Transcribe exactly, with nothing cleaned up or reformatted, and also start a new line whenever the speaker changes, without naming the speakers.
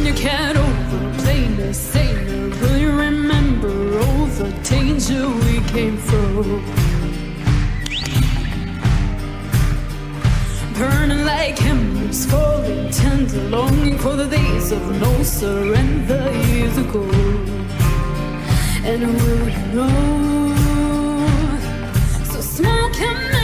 you can't overplay the sailor, will you remember all the danger we came through? Burning like embers, falling tender, longing for the days of no surrender years ago. And will you know? So smoke and